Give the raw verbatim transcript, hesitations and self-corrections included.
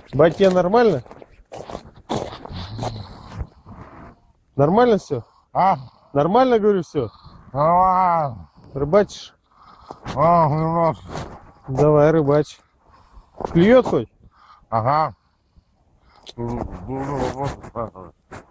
Батя, нормально? Нормально все? А? Нормально, говорю, все? Нормально. Рыбачишь? А, немножко. Давай, рыбачь. Клюет хоть? Ага.